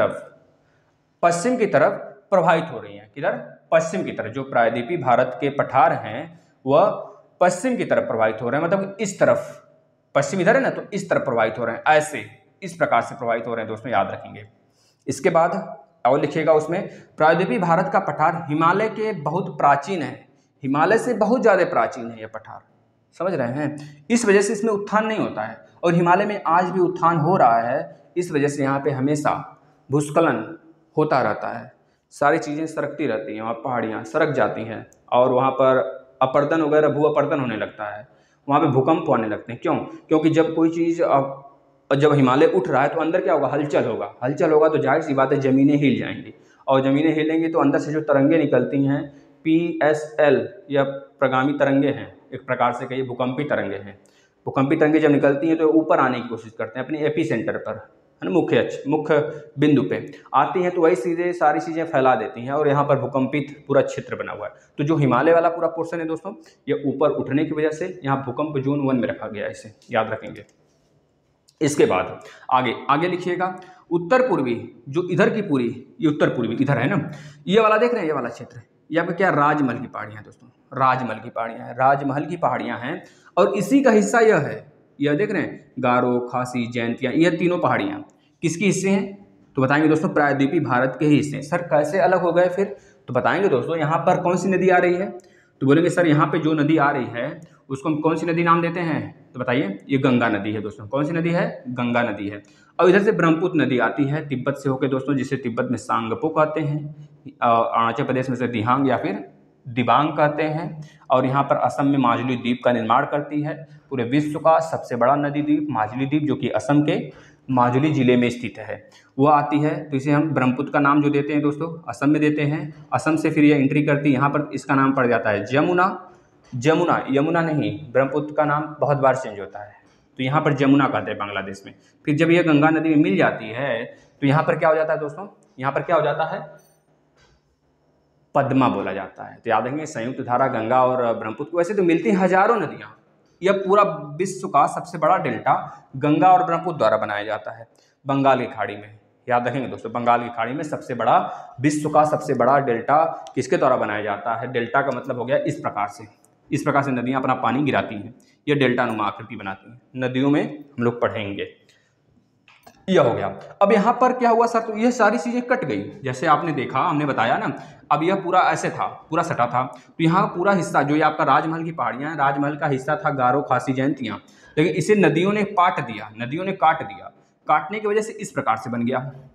तरफ प्रवाहित हो रही हैं। किधर, पश्चिम की तरफ। जो प्रायद्वीपीय भारत के पठार हैं वह पश्चिम की तरफ प्रवाहित हो रहे हैं, मतलब इस तरफ, पश्चिम इधर है ना, तो इस तरफ प्रवाहित हो रहे हैं, ऐसे इस प्रकार से प्रवाहित हो रहे हैं दोस्तों, याद रखेंगे। इसके बाद और लिखिएगा उसमें, प्रायद्वीपीय भारत का पठार हिमालय के बहुत प्राचीन है, हिमालय से बहुत ज़्यादा प्राचीन है यह पठार, समझ रहे हैं। इस वजह से इसमें उत्थान नहीं होता है, और हिमालय में आज भी उत्थान हो रहा है। इस वजह से यहाँ पे हमेशा भूस्खलन होता रहता है, सारी चीज़ें सरकती रहती हैं, वहाँ पहाड़ियाँ सरक जाती हैं, और वहाँ पर अपर्दन वगैरह, भू अपर्दन होने लगता है, वहाँ पे भूकंप आने लगते हैं। क्यों? क्योंकि जब कोई चीज़ जब हिमालय उठ रहा है तो अंदर क्या होगा, हलचल होगा, तो जाहिर सी बात है ज़मीनें हिल जाएंगी, और ज़मीनें हिलेंगी तो अंदर से जो तरंगें निकलती हैं, PSL या प्रगामी तरंगे हैं, एक प्रकार से कहिए भूकंपी तरंगे हैं। भूकंपी तरंगें जब निकलती हैं तो ऊपर आने की कोशिश करते हैं, अपने एपी सेंटर पर, है ना, मुख्य बिंदु पे आती हैं, तो वही सीधे सारी चीज़ें फैला देती हैं, और यहाँ पर भूकंपित पूरा क्षेत्र बना हुआ है। तो जो हिमालय वाला पूरा पोर्शन है दोस्तों, ये ऊपर उठने की वजह से यहाँ भूकंप जोन 1 में रखा गया है, इसे याद रखेंगे। इसके बाद आगे लिखिएगा, उत्तर पूर्वी, जो इधर की पूरी, ये उत्तर पूर्वी इधर है ना, ये वाला देख रहे हैं, ये वाला क्षेत्र, ये आपका क्या, राजमहल की पहाड़ियाँ हैं दोस्तों, राजमहल की पहाड़ियाँ हैं, और इसी का हिस्सा यह है, यह देख रहे हैं, गारो, खासी, जयंतिया, ये तीनों पहाड़ियाँ किसके हिस्से हैं, तो बताएंगे दोस्तों प्रायद्वीपीय भारत के ही हिस्से हैं। सर कैसे अलग हो गए फिर, तो बताएंगे दोस्तों, यहाँ पर कौन सी नदी आ रही है, तो बोलेंगे सर यहाँ पे जो नदी आ रही है उसको हम कौन सी नदी नाम देते हैं, तो बताइए, ये गंगा नदी है दोस्तों। कौन सी नदी है, गंगा नदी है। और इधर से ब्रह्मपुत्र नदी आती है तिब्बत से होकर दोस्तों, जिसे तिब्बत में सांगपो कहते हैं, अरुणाचल प्रदेश में से दिहांग या फिर दिबांग कहते हैं, और यहाँ पर असम में माजुली द्वीप का निर्माण करती है। पूरे विश्व का सबसे बड़ा नदी द्वीप माजुली द्वीप, जो कि असम के माजुली जिले में स्थित है, वो आती है। तो इसे हम ब्रह्मपुत्र का नाम जो देते हैं दोस्तों, असम में देते हैं। असम से फिर ये एंट्री करती है, यहाँ पर इसका नाम पड़ जाता है यमुना नहीं, ब्रह्मपुत्र का नाम बहुत बार चेंज होता है, तो यहाँ पर जमुना कहते हैं बांग्लादेश में। फिर जब ये गंगा नदी में मिल जाती है तो यहाँ पर क्या हो जाता है दोस्तों, यहाँ पर क्या हो जाता है, पद्मा बोला जाता है। तो याद रखेंगे, संयुक्त धारा गंगा और ब्रह्मपुत्र, वैसे तो मिलती हैं हजारों नदियाँ, यह पूरा विश्व का सबसे बड़ा डेल्टा गंगा और ब्रह्मपुत्र द्वारा बनाया जाता है बंगाल की खाड़ी में। याद रखेंगे दोस्तों, बंगाल की खाड़ी में सबसे बड़ा, विश्व का सबसे बड़ा डेल्टा किसके द्वारा बनाया जाता है। डेल्टा का मतलब हो गया इस प्रकार से नदियाँ अपना पानी गिराती हैं, यह डेल्टा नुमा आकृति बनाती हैं। नदियों में हम लोग पढ़ेंगे। यह हो गया। अब यहाँ पर क्या हुआ सर, तो यह सारी चीज़ें कट गई, जैसे आपने देखा, हमने बताया ना। अब यह पूरा ऐसे था, पूरा सटा था, तो यहाँ पूरा हिस्सा जो ये आपका राजमहल की पहाड़ियाँ हैं, राजमहल का हिस्सा था गारो, खासी, जयंतियाँ, लेकिन इसे नदियों ने पाट दिया, नदियों ने काट दिया। काटने की वजह से इस प्रकार से बन गया,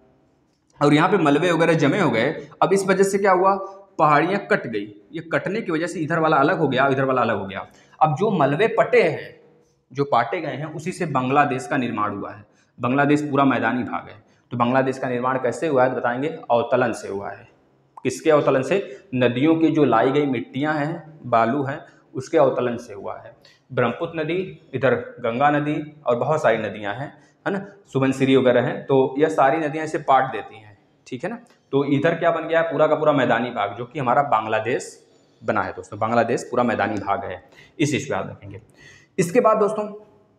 और यहाँ पे मलबे वगैरह जमे हो गए। अब इस वजह से क्या हुआ, पहाड़ियाँ कट गई। ये कटने की वजह से इधर वाला अलग हो गया, इधर वाला अलग हो गया। अब जो मलबे पटे हैं, जो पाटे गए हैं, उसी से बांग्लादेश का निर्माण हुआ है। बांग्लादेश पूरा मैदानी भाग है। तो बांग्लादेश का निर्माण कैसे हुआ है तो बताएंगे, अवतलन से हुआ है। किसके अवतलन से? नदियों की जो लाई गई मिट्टियां हैं, बालू हैं, उसके अवतलन से हुआ है। ब्रह्मपुत्र नदी, इधर गंगा नदी, और बहुत सारी नदियां हैं, है ना, सुबनसिरी वगैरह हैं। तो यह सारी नदियां इसे पाट देती हैं, ठीक है ना। तो इधर क्या बन गया है, पूरा का पूरा मैदानी भाग, जो कि हमारा बांग्लादेश बना है दोस्तों। बांग्लादेश पूरा मैदानी भाग है, इस चीज़ को याद रखेंगे। इसके बाद दोस्तों,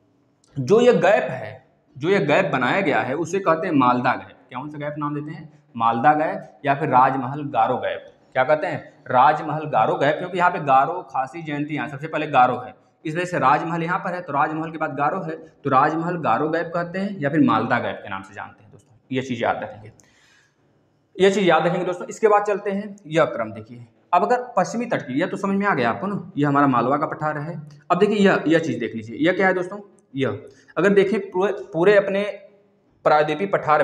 जो ये गैप है, जो ये गैप बनाया गया है, उसे कहते हैं मालदा गैप। कौन सा गैप नाम देते हैं? मालदा गैप, या फिर राजमहल गारो गैप। क्या कहते हैं? राजमहल गारो गैप, क्योंकि यहाँ पे गारो, खासी, जयंती, यहाँ सबसे पहले गारो है, इस वजह से राजमहल यहाँ पर है, तो राजमहल के बाद गारो है, तो राजमहल गारो गैप कहते हैं, या फिर मालदा गैप के नाम से जानते हैं दोस्तों। ये चीज़ याद रखेंगे, ये चीज़ याद रखेंगे दोस्तों। इसके बाद चलते हैं, यह क्रम देखिए। अब अगर पश्चिमी तट की, यह तो समझ में आ गया आपको ना, यह हमारा मालवा का पठार है। अब देखिए यह चीज़ देख लीजिए, यह क्या है दोस्तों, यह अगर देखें पूरे अपने प्रायद्वीपीय पठार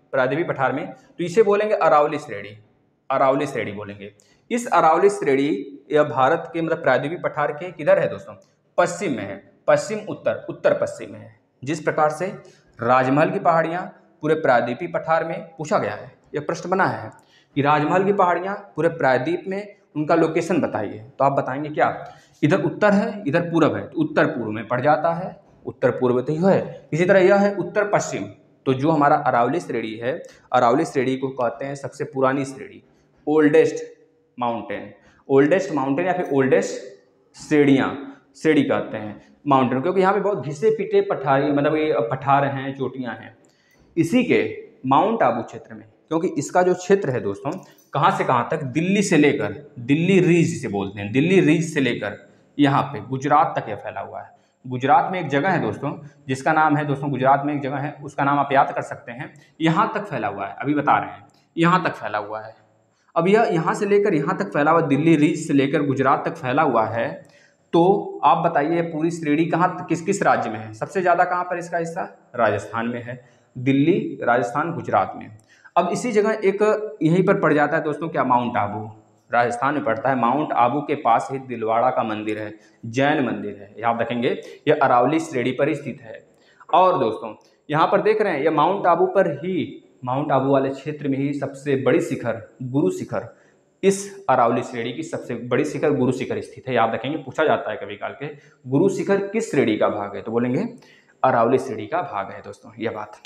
में, तो इसे बोलेंगे अरावली श्रेणी, अरावली श्रेणी बोलेंगे। इस अरावली श्रेणी यह भारत के मतलब प्रायद्वीपीय पठार के किधर है दोस्तों? पश्चिम में है, पश्चिम उत्तर, उत्तर पश्चिम में है। जिस प्रकार से राजमहल की पहाड़ियाँ पूरे प्रायद्वीपीय पठार में, पूछा गया है, यह प्रश्न बना है कि राजमहल की पहाड़ियाँ पूरे प्रायद्वीप में, उनका लोकेशन बताइए। तो आप बताएंगे क्या? इधर उत्तर है, इधर पूर्व है, तो उत्तर पूर्व में पड़ जाता है, उत्तर पूर्व तो यह है। इसी तरह यह है उत्तर पश्चिम। तो जो हमारा अरावली श्रेणी है, अरावली श्रेणी को कहते हैं सबसे पुरानी श्रेणी, ओल्डेस्ट माउंटेन, ओल्डेस्ट माउंटेन, या फिर ओल्डेस्ट श्रेणी कहते हैं माउंटेन, क्योंकि यहाँ पे बहुत घिसे पिटे पठारी, मतलब ये पठार हैं, चोटियाँ हैं। इसी के माउंट आबू क्षेत्र में, क्योंकि इसका जो क्षेत्र है दोस्तों, कहाँ से कहाँ तक, दिल्ली से लेकर, दिल्ली रीज जिसे बोलते हैं, दिल्ली रीज से लेकर यहाँ पे गुजरात तक यह फैला हुआ है। गुजरात में एक जगह है दोस्तों, जिसका नाम है दोस्तों, गुजरात में एक जगह है, उसका नाम आप याद कर सकते हैं। यहाँ तक फैला हुआ है, अभी बता रहे हैं, यहाँ तक फैला हुआ है। अब यह यहाँ से लेकर यहाँ तक फैला हुआ, दिल्ली रीज से लेकर गुजरात तक फैला हुआ है। तो आप बताइए पूरी श्रेणी कहाँ, किस किस राज्य में है? सबसे ज़्यादा कहाँ पर इसका हिस्सा? राजस्थान में है, दिल्ली, राजस्थान, गुजरात में। अब इसी जगह एक यहीं पर पड़ जाता है दोस्तों, क्या? माउंट आबू, राजस्थान में पड़ता है। माउंट आबू के पास ही दिलवाड़ा का मंदिर है, जैन मंदिर है, याद रखेंगे। यह अरावली श्रेणी पर स्थित है। और दोस्तों यहाँ पर देख रहे हैं, यह माउंट आबू पर ही, माउंट आबू वाले क्षेत्र में ही सबसे बड़ी शिखर, गुरु शिखर, इस अरावली श्रेणी की सबसे बड़ी शिखर गुरु शिखर स्थित है। याद रखेंगे, पूछा जाता है कभी काल के, गुरु शिखर किस श्रेणी का भाग है? तो बोलेंगे अरावली श्रेणी का भाग है दोस्तों, यह बात।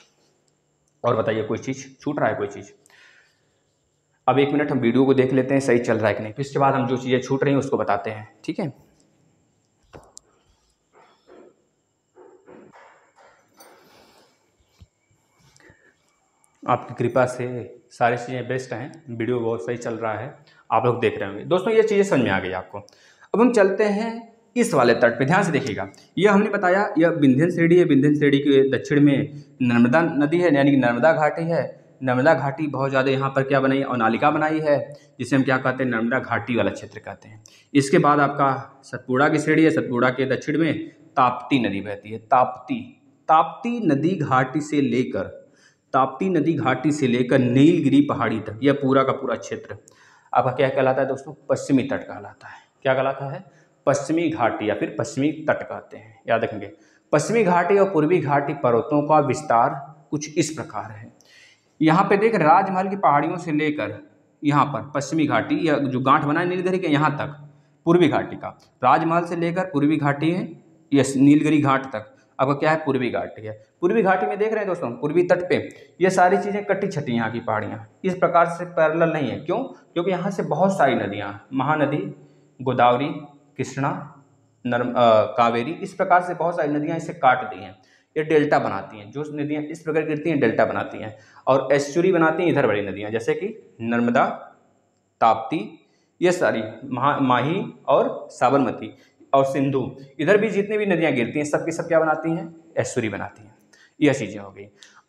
और बताइए कोई चीज़ छूट रहा है, कोई चीज़? अब 1 मिनट हम वीडियो को देख लेते हैं, सही चल रहा है कि नहीं, फिर इसके बाद हम जो चीज़ें छूट रही हैं उसको बताते हैं, ठीक है। आपकी कृपा से सारी चीज़ें बेस्ट हैं, वीडियो बहुत सही चल रहा है, आप लोग देख रहे होंगे दोस्तों। ये चीज़ें समझ में आ गई आपको। अब हम चलते हैं इस वाले तट पे, ध्यान से देखिएगा। यह हमने बताया, यह विंध्यन श्रेणी है, विंध्यन श्रेणी के दक्षिण में नर्मदा नदी है, यानी कि नर्मदा घाटी है। नर्मदा घाटी बहुत ज़्यादा यहाँ पर क्या बनाई, अवनालिका बनाई है, जिसे हम क्या कहते हैं, नर्मदा घाटी वाला क्षेत्र कहते हैं। इसके बाद आपका सतपुड़ा की श्रेणी है, सतपुड़ा के दक्षिण में ताप्ती नदी बहती है, ताप्ती नदी घाटी से लेकर, ताप्ती नदी घाटी से लेकर नीलगिरी पहाड़ी तक, यह पूरा का पूरा क्षेत्र आपका क्या कहलाता है दोस्तों? पश्चिमी तट कहलाता है। क्या कहलाता है? पश्चिमी घाटी, या फिर पश्चिमी तट कहते हैं, याद रखेंगे। पश्चिमी घाटी और पूर्वी घाटी पर्वतों का विस्तार कुछ इस प्रकार है। यहाँ पे देख, राजमहल की पहाड़ियों से लेकर यहाँ पर पश्चिमी घाटी, या जो गांठ बना है नीलगिरी के, यहाँ तक पूर्वी घाटी का, राजमहल से लेकर पूर्वी घाटी है, यस, नीलगिरी घाट तक आपका क्या है, पूर्वी घाटी है। पूर्वी घाटी में देख रहे हैं दोस्तों, पूर्वी तट पे ये सारी चीज़ें कटी छटी, यहाँ की पहाड़ियाँ इस प्रकार से पैरेलल नहीं है। क्यों? क्योंकि यहाँ से बहुत सारी नदियाँ, महानदी, गोदावरी, कृष्णा, कावेरी, इस प्रकार से बहुत सारी नदियाँ इसे काट दी हैं, ये डेल्टा बनाती हैं। जो नदियाँ इस प्रकार गिरती हैं डेल्टा बनाती हैं, और एस्चुरी बनाती हैं इधर बड़ी नदियाँ, जैसे कि नर्मदा, ताप्ती, ये सारी माही और साबरमती और सिंधु, इधर भी जितनी भी नदियाँ गिरती हैं सब की सब क्या बनाती हैं, एस्चुरी बनाती हैं। यह चीज़ें हो गई।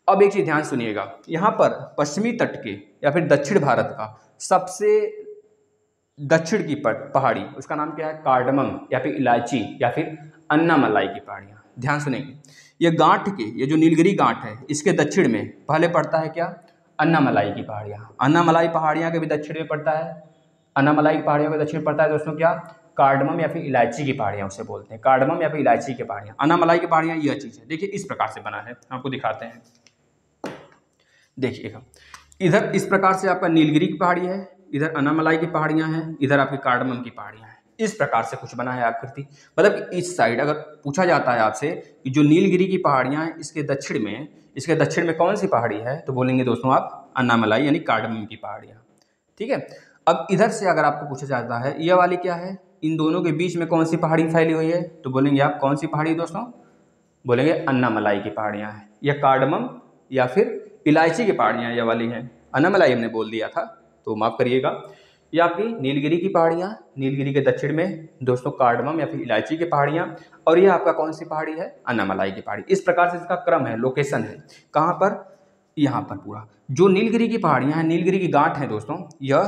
अब एक चीज ध्यान सुनिएगा, यहाँ पर पश्चिमी तट के या फिर दक्षिण भारत का सबसे दक्षिण की पहाड़ी, उसका नाम क्या है? कार्डमम या फिर इलायची या फिर अन्नामलाई की पहाड़ियाँ। ध्यान सुनेंगे, ये गांठ के, ये जो नीलगिरी गांठ है, इसके दक्षिण में पहले पड़ता है क्या? अन्नामलाई की पहाड़ियाँ। अन्नामलाई पहाड़ियाँ के भी दक्षिण में पड़ता है, अन्नामलाई की पहाड़ियों के दक्षिण पड़ता है दोस्तों क्या? कार्डमम या फिर इलायची की पहाड़ियाँ उसे बोलते हैं, कार्डमम या फिर इलायची की पहाड़ियाँ। अन्नामलाई की पहाड़ियाँ यह चीज़ है, देखिए इस प्रकार से बना है, आपको दिखाते हैं। देखिएगा, इधर इस प्रकार से आपका नीलगिरी की पहाड़ी है, इधर अन्नामलाई की पहाड़ियाँ हैं, इधर आपकी कार्डमम की पहाड़ियाँ हैं। इस प्रकार से कुछ बना है आकृति, मतलब इस साइड अगर पूछा जाता है आपसे कि जो नीलगिरी की पहाड़ियाँ हैं इसके दक्षिण में कौन सी पहाड़ी है, तो बोलेंगे दोस्तों आप अन्नामलाई यानी कार्डमम की पहाड़ियाँ। ठीक है, अब इधर से अगर आपको पूछा जाता है ये वाली क्या है, इन दोनों के बीच में कौन सी पहाड़ी फैली हुई है, तो बोलेंगे आप कौन सी पहाड़ी दोस्तों? बोलेंगे अन्नामलाई की पहाड़ियाँ हैं, या कार्डमम या फिर इलायची की पहाड़ियाँ ये वाली हैं। अन्नामलाई हमने बोल दिया था, तो माफ़ करिएगा। ये आपकी नीलगिरी की पहाड़ियाँ, नीलगिरी के दक्षिण में दोस्तों कार्डमम या फिर इलायची की पहाड़ियाँ, और ये आपका कौन सी पहाड़ी है? अन्नामलाई की पहाड़ी। इस प्रकार से इसका क्रम है, लोकेशन है, कहाँ पर? यहाँ पर पूरा जो नीलगिरी की पहाड़ियाँ हैं, नीलगिरी की गांठ है दोस्तों, यह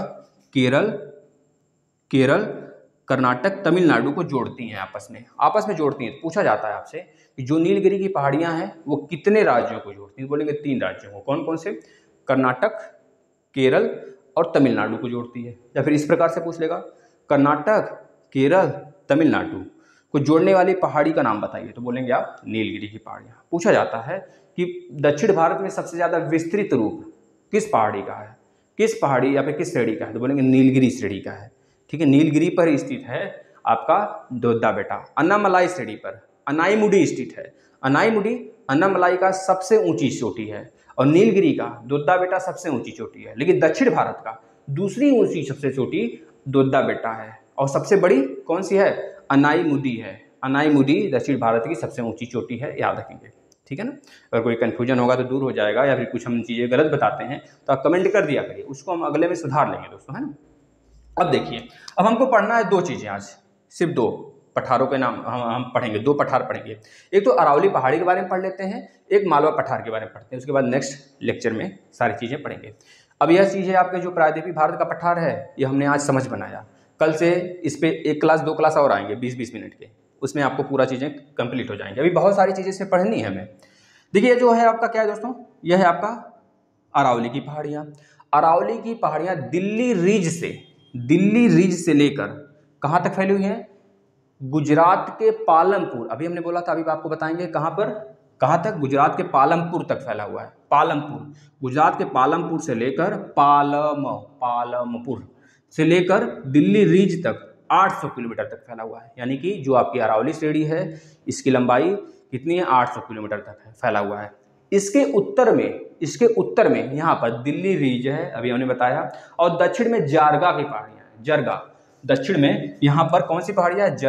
केरल कर्नाटक तमिलनाडु को जोड़ती हैं, आपस में जोड़ती हैं। पूछा जाता है आपसे कि जो नीलगिरी की पहाड़ियाँ हैं वो कितने राज्यों को जोड़ती हैं, बोलेंगे 3 राज्यों को। कौन कौन से? कर्नाटक, केरल और तमिलनाडु को जोड़ती है। या फिर इस प्रकार से पूछ लेगा, कर्नाटक, केरल, तमिलनाडु को जोड़ने वाली पहाड़ी का नाम बताइए, तो बोलेंगे आप नीलगिरी की पहाड़ियाँ। पूछा जाता है कि दक्षिण भारत में सबसे ज़्यादा विस्तृत रूप किस पहाड़ी का है, किस पहाड़ी या फिर किस श्रेणी का है, तो बोलेंगे नीलगिरी श्रेणी का है। ठीक है, नीलगिरी पर स्थित है आपका दोद्दा बेटा। अन्नामलाई श्रेणी पर अनाईमुडी स्थित है। अनाईमुडी अन्नामलाई का सबसे ऊंची चोटी है और नीलगिरी का दोद्दा बेटा सबसे ऊंची चोटी है। लेकिन दक्षिण भारत का दूसरी ऊंची सबसे चोटी दोद्दा बेटा है, और सबसे बड़ी कौन सी है? अनाईमुडी है। अनाईमुडी दक्षिण भारत की सबसे ऊंची चोटी है, याद रखेंगे। ठीक है ना, अगर कोई कन्फ्यूजन होगा तो दूर हो जाएगा, या फिर कुछ हम चीज़ें गलत बताते हैं तो आप कमेंट कर दिया करिए, उसको हम अगले में सुधार लेंगे दोस्तों, है ना। अब देखिए, अब हमको पढ़ना है 2 चीज़ें आज, सिर्फ 2 पठारों के नाम हम पढ़ेंगे, 2 पठार पढ़ेंगे। एक तो अरावली पहाड़ी के बारे में पढ़ लेते हैं, एक मालवा पठार के बारे में पढ़ते हैं, उसके बाद नेक्स्ट लेक्चर में सारी चीज़ें पढ़ेंगे। अब यह चीज़ है आपके जो प्रायद्वीपीय भारत का पठार है, ये हमने आज समझ बनाया। कल से इस पर 1 क्लास 2 क्लास और आएंगे 20-20 मिनट के, उसमें आपको पूरा चीज़ें कंप्लीट हो जाएंगी। अभी बहुत सारी चीज़ें इसमें पढ़नी है हमें। देखिए, ये जो है आपका क्या है दोस्तों, यह है आपका अरावली की पहाड़ियाँ। अरावली की पहाड़ियाँ दिल्ली रीज से लेकर कहाँ तक फैली हुई हैं? गुजरात के पालमपुर। अभी हमने बोला था, अभी आपको बताएंगे कहाँ पर, कहाँ तक? गुजरात के पालमपुर तक फैला हुआ है। पालमपुर, गुजरात के पालमपुर से लेकर पालमपुर से लेकर दिल्ली रीज तक 800 किलोमीटर तक फैला हुआ है। यानी कि जो आपकी अरावली श्रेणी है, इसकी लंबाई कितनी है? 800 किलोमीटर तक है, फैला हुआ है। इसके उत्तर में यहाँ पर दिल्ली रीज है, अभी हमने बताया, और दक्षिण में जारगा की पहाड़ियाँ हैं। जरगा, दक्षिण में यहाँ पर कौन सी पहाड़ियाँ है?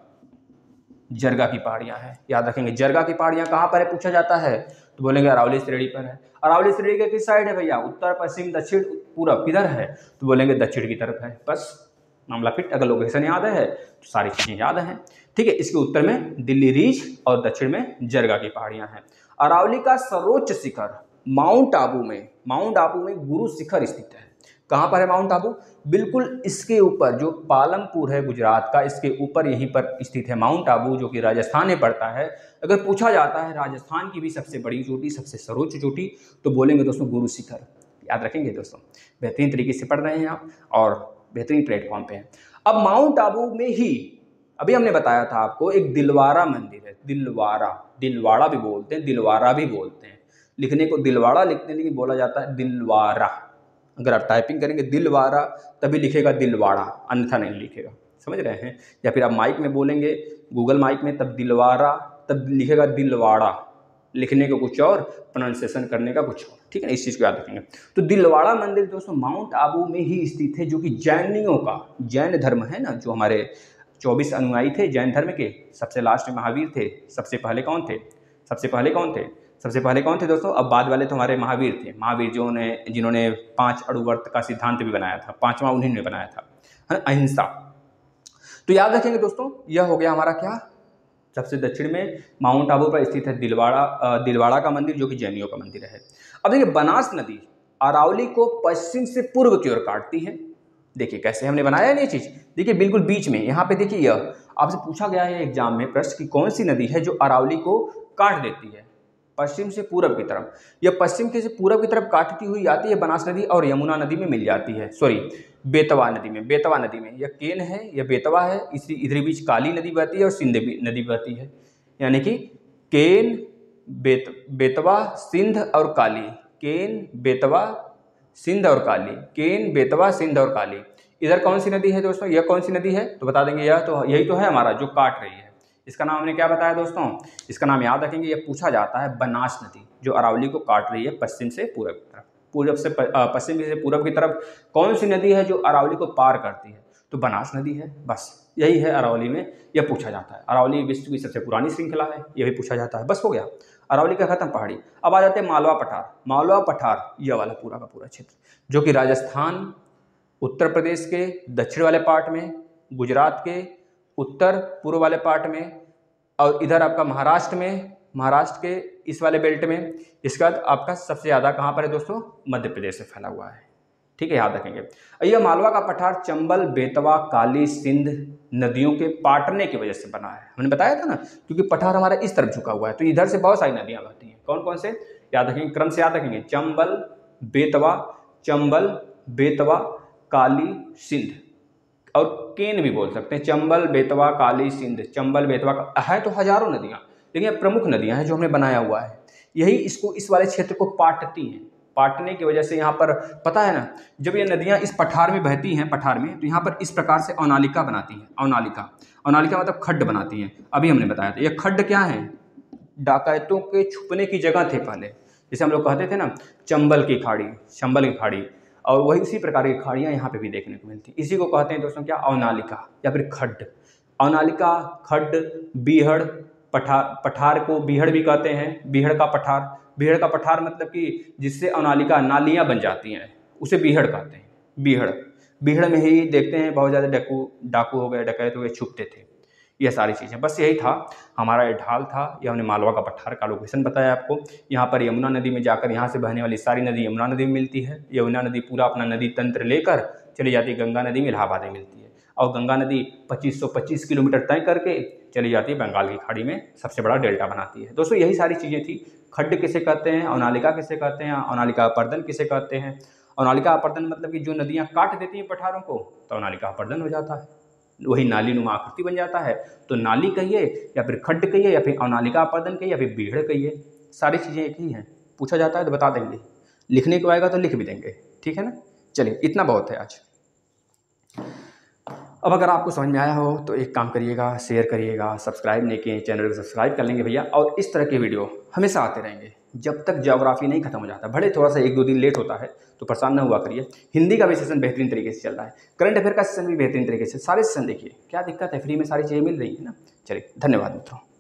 जरगा की पहाड़ियाँ हैं, याद रखेंगे। जरगा की पहाड़ियाँ कहाँ पर है पूछा जाता है, तो बोलेंगे अरावली श्रेणी पर है। अरावली श्रेणी के किस साइड है भैया? उत्तर, पश्चिम, दक्षिण, पूरब, किधर है? तो बोलेंगे दक्षिण की तरफ है। बस मामला फिट। अगर लोकेशन याद है तो सारी चीज़ें याद हैं। ठीक है, इसके उत्तर में दिल्ली रीज और दक्षिण में जरगा की पहाड़ियाँ हैं। अरावली का सर्वोच्च शिखर माउंट आबू में गुरु शिखर स्थित है। कहाँ पर है माउंट आबू? बिल्कुल इसके ऊपर, जो पालमपुर है गुजरात का, इसके ऊपर यहीं पर स्थित है माउंट आबू, जो कि राजस्थान में पड़ता है। अगर पूछा जाता है राजस्थान की भी सबसे बड़ी चोटी, सबसे सर्वोच्च चोटी, तो बोलेंगे दोस्तों गुरु शिखर। याद रखेंगे दोस्तों, बेहतरीन तरीके से पढ़ रहे हैं आप और बेहतरीन प्लेटफॉर्म पे हैं। अब माउंट आबू में ही अभी हमने बताया था आपको, एक दिलवारा मंदिर है। दिलवाड़ा भी बोलते हैं, दिलवारा भी बोलते हैं। लिखने को दिलवाड़ा लिखते हैं, लेकिन बोला जाता है दिलवारा। अगर आप टाइपिंग करेंगे दिलवारा तभी लिखेगा दिलवाड़ा, अन्यथा नहीं लिखेगा। समझ रहे हैं? या फिर आप माइक में बोलेंगे, गूगल माइक में, तब दिलवारा, तब लिखेगा दिलवाड़ा। लिखने को कुछ और, प्रोनाउंसिएशन करने का कुछ और। ठीक है, इस चीज़ को याद रखेंगे। तो दिलवाड़ा मंदिर दोस्तों माउंट आबू में ही स्थित है, जो कि जैनियों का, जैन धर्म है ना, जो हमारे 24 अनुयायी थे जैन धर्म के, सबसे लास्ट में महावीर थे। सबसे पहले कौन थे दोस्तों? अब बाद वाले तो हमारे महावीर थे। महावीर जिन्होंने 5 अणुव्रत का सिद्धांत भी बनाया था, 5वां उन्हीं ने बनाया था, है अहिंसा। तो याद रखेंगे दोस्तों, यह हो गया हमारा क्या? सबसे दक्षिण में माउंट आबू पर स्थित है दिलवाड़ा का मंदिर, जो कि जैनियों का मंदिर है। अब देखिए बनास नदी अरावली को पश्चिम से पूर्व की ओर काटती है। देखिए कैसे हमने बनाया है ये चीज़, देखिए बिल्कुल बीच में यहाँ पे देखिए, यह आपसे पूछा गया है एग्जाम में प्रश्न कि कौन सी नदी है जो अरावली को काट देती है पश्चिम से पूरब की तरफ। यह पश्चिम के से पूरब की तरफ काटती हुई आती है बनास नदी और यमुना नदी में मिल जाती है, सॉरी बेतवा नदी में। बेतवा नदी में यह केन है, यह बेतवा है, इसी इधर बीच काली नदी बहती है और सिंध नदी बहती है, यानी कि केन बेतवा सिंध और काली, केन बेतवा सिंध और काली, केन बेतवा सिंध और काली। इधर कौन सी नदी है दोस्तों, यह कौन सी नदी है, तो बता देंगे यह तो यही तो है हमारा जो काट रही है। इसका नाम हमने क्या बताया दोस्तों, इसका नाम याद रखेंगे, यह पूछा जाता है बनास नदी, जो अरावली को काट रही है पश्चिम से पूरब की तरफ। पश्चिम से पूरब की तरफ कौन सी नदी है जो अरावली को पार करती है, तो बनास नदी है। बस यही है अरावली में, यह पूछा जाता है। अरावली विश्व की सबसे पुरानी श्रृंखला है, यह भी पूछा जाता है। बस हो गया, अरावली का खत्म पहाड़ी। अब आ जाते हैं मालवा पठार। मालवा पठार यह वाला पूरा का पूरा क्षेत्र, जो कि राजस्थान, उत्तर प्रदेश के दक्षिण वाले पार्ट में, गुजरात के उत्तर पूर्व वाले पार्ट में, और इधर आपका महाराष्ट्र में, महाराष्ट्र के इस वाले बेल्ट में। इसका आपका सबसे ज़्यादा कहाँ पर है दोस्तों, मध्य प्रदेश से फैला हुआ है। ठीक है, याद रखेंगे। यह मालवा का पठार चंबल, बेतवा, काली, सिंध नदियों के पाटने की वजह से बना है। हमने बताया था ना, क्योंकि पठार हमारा इस तरफ झुका हुआ है, तो इधर से बहुत सारी नदियाँ बहती हैं। कौन कौन से याद रखेंगे, क्रम से याद रखेंगे, चंबल बेतवा काली सिंध, और केन भी बोल सकते हैं, चंबल बेतवा काली सिंध। चंबल बेतवा है तो हजारों नदियाँ, लेकिन ये प्रमुख नदियाँ हैं जो हमने बनाया हुआ है। यही इसको इस वाले क्षेत्र को पाटती हैं। पाटने की वजह से यहाँ पर पता है ना, जब ये नदियाँ इस पठार में बहती हैं, पठार में, तो यहाँ पर इस प्रकार से अवनालिका बनाती हैं। अवनालिका मतलब खड्ड बनाती हैं। अभी हमने बताया था, ये खड्ड क्या है, डाकैतों के छुपने की जगह थे पहले। जैसे हम लोग कहते थे ना चंबल की खाड़ी, और वही उसी प्रकार की खाड़ियाँ यहाँ पे भी देखने को मिलती। इसी को कहते हैं दोस्तों क्या, अवनालिका या फिर खड्ड। अवनालिका, खड्ड, बीहड़, पठार को बीहड़ भी कहते हैं। बीहड़ का पठार मतलब कि जिससे अवनालिका नालियाँ बन जाती हैं, उसे बीहड़ कहते हैं। बीहड़ में ही देखते हैं बहुत ज़्यादा डाकू हो गए, डकैत हो गए, छुपते थे। यह सारी चीज़ें, बस यही था हमारा ये ढाल था। यह हमने मालवा का पठार का लोकेशन बताया आपको। यहाँ पर यमुना नदी में जाकर यहाँ से बहने वाली सारी नदी यमुना नदी में मिलती है। यमुना नदी पूरा अपना नदी तंत्र लेकर चली जाती है गंगा नदी में, इलाहाबाद में मिलती है। और गंगा नदी 2525 किलोमीटर तय करके चली जाती है बंगाल की खाड़ी में, सबसे बड़ा डेल्टा बनाती है। दोस्तों यही सारी चीज़ें थी। खड्ड किसे कहते हैं, अवनालिका किसे कहते हैं, अवनालिका अपर्दन किसे कहते हैं। अवनालिका अपर्दन मतलब कि जो नदियाँ काट देती हैं पठारों को, तो अवनालिका अपर्दन हो जाता है, वही नाली नुमा आकृति बन जाता है। तो नाली कहिए या फिर खड्ड कहिए या फिर अवनालिका अपर्दन कहिए या फिर बीहड़ कहिए, सारी चीज़ें एक ही हैं। पूछा जाता है तो बता देंगे, लिखने को आएगा तो लिख भी देंगे। ठीक है ना, चलिए इतना बहुत है आज। अब अगर आपको समझ में आया हो तो एक काम करिएगा, शेयर करिएगा, सब्सक्राइब नहीं किए चैनल को सब्सक्राइब कर लेंगे भैया। और इस तरह के वीडियो हमेशा आते रहेंगे जब तक ज्योग्राफी नहीं खत्म हो जाता। भले थोड़ा सा 1-2 दिन लेट होता है तो परेशान न हुआ करिए। हिंदी का भी सेशन बेहतरीन तरीके से चल रहा है, करंट अफेयर का सेशन भी बेहतरीन तरीके से, सारे सेशन देखिए, क्या दिक्कत है, फ्री में सारी चीज़ें मिल रही है ना। चलिए धन्यवाद मित्रों।